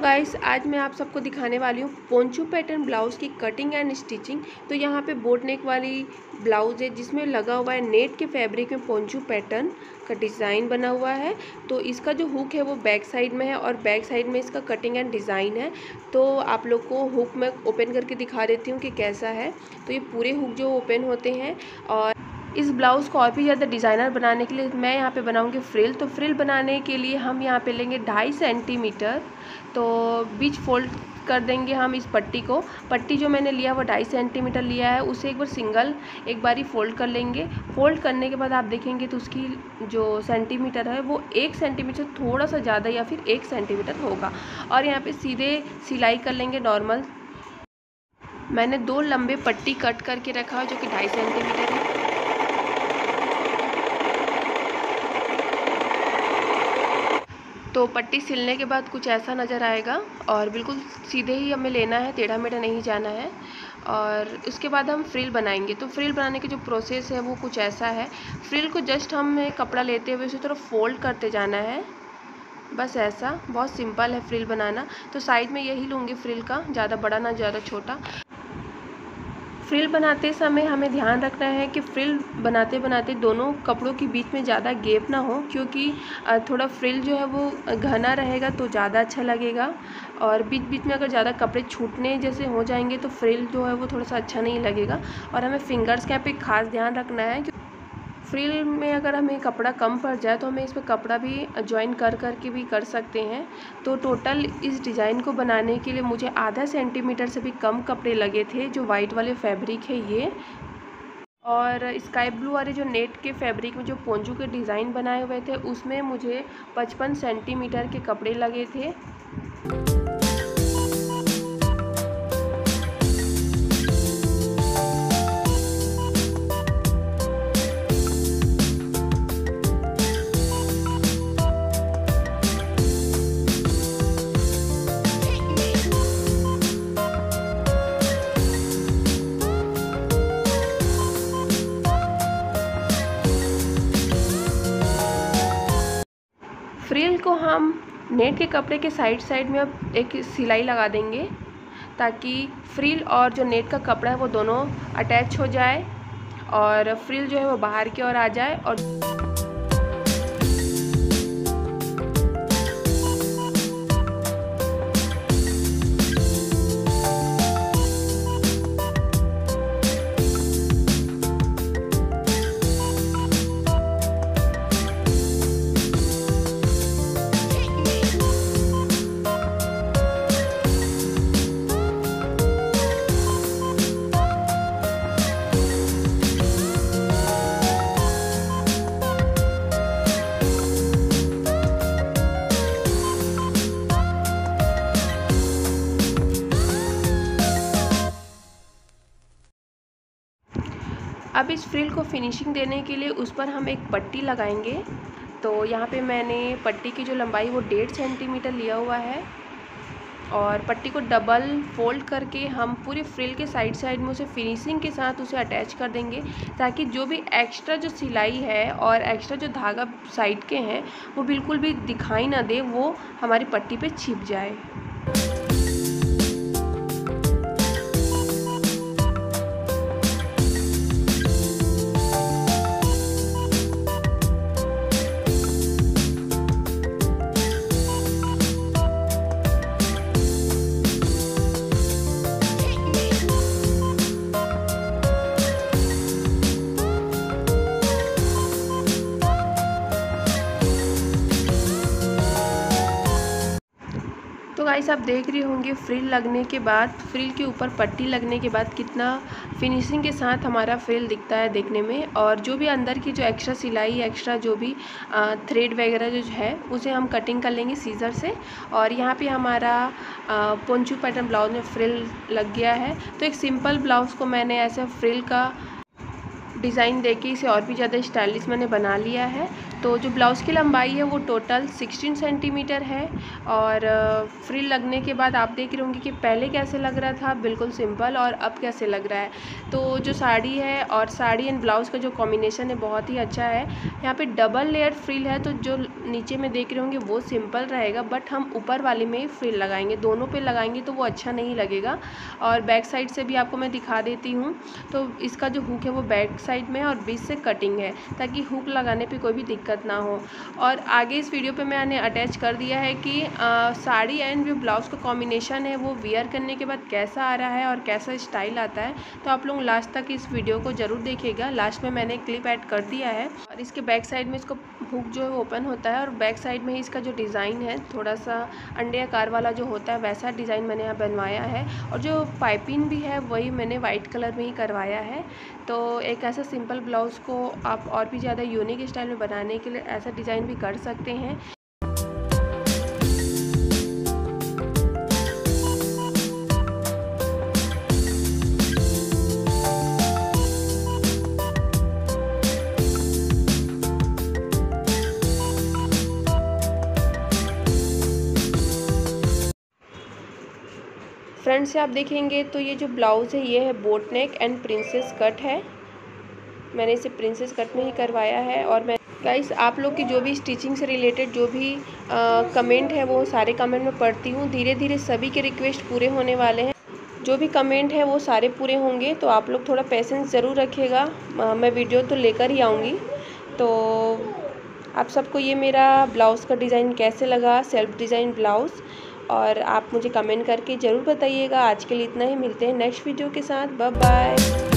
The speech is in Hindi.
गाइस, आज मैं आप सबको दिखाने वाली हूँ पोंचू पैटर्न ब्लाउज़ की कटिंग एंड स्टिचिंग। तो यहाँ पे बोट नेक वाली ब्लाउज़ है जिसमें लगा हुआ है नेट के फैब्रिक में पोंचू पैटर्न का डिज़ाइन बना हुआ है। तो इसका जो हुक है वो बैक साइड में है और बैक साइड में इसका कटिंग एंड डिज़ाइन है। तो आप लोग को हुक मैं ओपन करके दिखा देती हूँ कि कैसा है। तो ये पूरे हुक जो ओपन होते हैं और इस ब्लाउज़ को और भी ज़्यादा डिज़ाइनर बनाने के लिए मैं यहाँ पे बनाऊँगी फ्रिल। तो फ्रिल बनाने के लिए हम यहाँ पे लेंगे 2.5 सेंटीमीटर। तो बीच फोल्ड कर देंगे हम इस पट्टी को। पट्टी जो मैंने लिया वो 2.5 सेंटीमीटर लिया है, उसे एक बार सिंगल एक बारी फोल्ड कर लेंगे। फोल्ड करने के बाद आप देखेंगे तो उसकी जो सेंटीमीटर है वो 1 सेंटीमीटर थोड़ा सा ज़्यादा या फिर 1 सेंटीमीटर होगा। और यहाँ पे सीधे सिलाई कर लेंगे नॉर्मल। मैंने 2 लंबे पट्टी कट करके रखा है जो कि 2.5 सेंटीमीटर है। तो पट्टी सिलने के बाद कुछ ऐसा नज़र आएगा और बिल्कुल सीधे ही हमें लेना है, टेढ़ा मेढ़ा नहीं जाना है। और उसके बाद हम फ्रिल बनाएंगे। तो फ्रिल बनाने की जो प्रोसेस है वो कुछ ऐसा है। फ्रिल को जस्ट हमें कपड़ा लेते हुए उसी तरफ फोल्ड करते जाना है, बस ऐसा। बहुत सिंपल है फ्रिल बनाना। तो साइज में यही लूँगी फ्रिल का, ज़्यादा बड़ा ना ज़्यादा छोटा। फ्रिल बनाते समय हमें ध्यान रखना है कि फ्रिल बनाते बनाते दोनों कपड़ों के बीच में ज़्यादा गैप ना हो, क्योंकि थोड़ा फ्रिल जो है वो घना रहेगा तो ज़्यादा अच्छा लगेगा। और बीच बीच में अगर ज़्यादा कपड़े छूटने जैसे हो जाएंगे तो फ्रिल जो है वो थोड़ा सा अच्छा नहीं लगेगा। और हमें फिंगर्स का पे खास ध्यान रखना है कि फ्रिल में अगर हमें कपड़ा कम पड़ जाए तो हमें इसमें कपड़ा भी जॉइन कर के भी कर सकते हैं। तो टोटल इस डिज़ाइन को बनाने के लिए मुझे आधा सेंटीमीटर से भी कम कपड़े लगे थे। जो वाइट वाले फैब्रिक है ये, और स्काई ब्लू वाले जो नेट के फैब्रिक में जो पोंचू के डिज़ाइन बनाए हुए थे उसमें मुझे 55 सेंटीमीटर के कपड़े लगे थे। फ्रिल को हम नेट के कपड़े के साइड में अब एक सिलाई लगा देंगे ताकि फ्रिल और जो नेट का कपड़ा है वो दोनों अटैच हो जाए और फ्रिल जो है वो बाहर की ओर आ जाए। और अब इस फ्रिल को फिनिशिंग देने के लिए उस पर हम एक पट्टी लगाएंगे। तो यहाँ पे मैंने पट्टी की जो लंबाई वो 1.5 सेंटीमीटर लिया हुआ है और पट्टी को डबल फोल्ड करके हम पूरे फ्रिल के साइड में उसे फिनिशिंग के साथ उसे अटैच कर देंगे, ताकि जो भी एक्स्ट्रा जो सिलाई है और एक्स्ट्रा जो धागा साइड के हैं वो बिल्कुल भी दिखाई ना दे, वो हमारी पट्टी पे छिप जाए। तो गाइस, आप देख रही होंगे फ्रिल लगने के बाद, फ्रिल के ऊपर पट्टी लगने के बाद कितना फिनिशिंग के साथ हमारा फ्रिल दिखता है देखने में। और जो भी अंदर की जो एक्स्ट्रा सिलाई, एक्स्ट्रा जो भी थ्रेड वगैरह जो है उसे हम कटिंग कर लेंगे सीजर से। और यहाँ पे हमारा पोंचू पैटर्न ब्लाउज में फ्रिल लग गया है। तो एक सिंपल ब्लाउज़ को मैंने ऐसे फ्रिल का डिज़ाइन देके इसे और भी ज़्यादा स्टाइलिश मैंने बना लिया है। तो जो ब्लाउज़ की लंबाई है वो टोटल 16 सेंटीमीटर है। और फ्रिल लगने के बाद आप देख रहे होंगे कि पहले कैसे लग रहा था बिल्कुल सिंपल, और अब कैसे लग रहा है। तो जो साड़ी है और साड़ी एंड ब्लाउज़ का जो कॉम्बिनेशन है बहुत ही अच्छा है। यहाँ पे डबल लेयर फ्रिल है, तो जो नीचे में देख रहे होंगे वो सिंपल रहेगा, बट हम ऊपर वाले में ही फ्रिल लगाएंगे। दोनों पे लगाएंगे तो वो अच्छा नहीं लगेगा। और बैक साइड से भी आपको मैं दिखा देती हूँ। तो इसका जो हुक है वो बैक साइड में है और बीच से कटिंग है, ताकि हुक लगाने पे कोई भी दिक्कत ना हो। और आगे इस वीडियो पे मैंने अटैच कर दिया है कि साड़ी एंड जो ब्लाउज़ का कॉम्बिनेशन है वो वियर करने के बाद कैसा आ रहा है और कैसा स्टाइल आता है। तो आप लोग लास्ट तक इस वीडियो को ज़रूर देखिएगा। लास्ट में मैंने क्लिप ऐड कर दिया है। और इसके बैक साइड में इसका हुक जो है ओपन होता है, और बैक साइड में ही इसका जो डिज़ाइन है थोड़ा सा अंडे आकार वाला जो होता है वैसा डिज़ाइन मैंने यहाँ बनवाया है। और जो पाइपिंग भी है वही मैंने वाइट कलर में ही करवाया है। तो एक ऐसा सिंपल ब्लाउज़ को आप और भी ज़्यादा यूनिक स्टाइल में बनाने के लिए ऐसा डिज़ाइन भी कर सकते हैं। फ्रंट से आप देखेंगे तो ये जो ब्लाउज़ है ये है boat neck and princess cut है। मैंने इसे प्रिंसेस कट में ही करवाया है। और मैं गाइस आप लोग की जो भी स्टिचिंग से रिलेटेड जो भी कमेंट है वो सारे कमेंट में पढ़ती हूँ। धीरे धीरे सभी के रिक्वेस्ट पूरे होने वाले हैं। जो भी कमेंट है वो सारे पूरे होंगे, तो आप लोग थोड़ा पेशेंस ज़रूर रखिएगा। मैं वीडियो तो लेकर ही आऊँगी। तो आप सबको ये मेरा ब्लाउज़ का डिज़ाइन कैसे लगा, सेल्फ डिज़ाइन ब्लाउज़, और आप मुझे कमेंट करके ज़रूर बताइएगा। आज के लिए इतना ही, मिलते हैं नेक्स्ट वीडियो के साथ। Bye bye.